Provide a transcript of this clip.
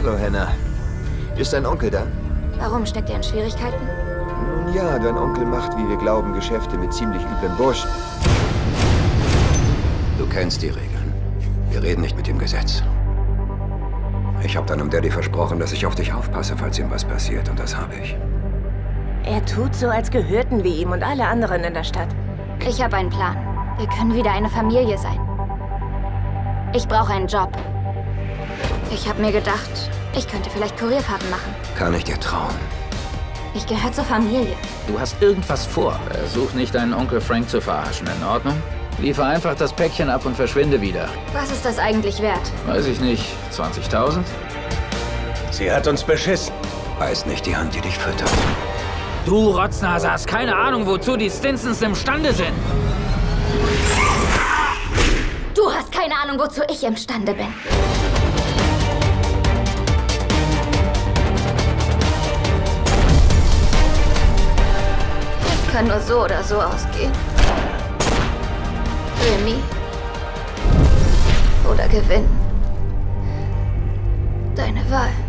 Hallo, Hannah. Ist dein Onkel da? Warum steckt er in Schwierigkeiten? Nun ja, dein Onkel macht, wie wir glauben, Geschäfte mit ziemlich üblen Burschen. Du kennst die Regeln. Wir reden nicht mit dem Gesetz. Ich habe deinem Daddy versprochen, dass ich auf dich aufpasse, falls ihm was passiert, und das habe ich. Er tut so, als gehörten wir ihm und alle anderen in der Stadt. Ich habe einen Plan. Wir können wieder eine Familie sein. Ich brauche einen Job. Ich habe mir gedacht, ich könnte vielleicht Kurierfahrten machen. Kann ich dir trauen? Ich gehöre zur Familie. Du hast irgendwas vor. Versuch nicht, deinen Onkel Frank zu verarschen, in Ordnung? Liefer einfach das Päckchen ab und verschwinde wieder. Was ist das eigentlich wert? Weiß ich nicht. 20.000? Sie hat uns beschissen. Weiß nicht die Hand, die dich füttert. Du Rotznase hast keine Ahnung, wozu die Stinsons imstande sind. Du hast keine Ahnung, wozu ich imstande bin. Es kann nur so oder so ausgehen. Remis oder gewinnen. Deine Wahl.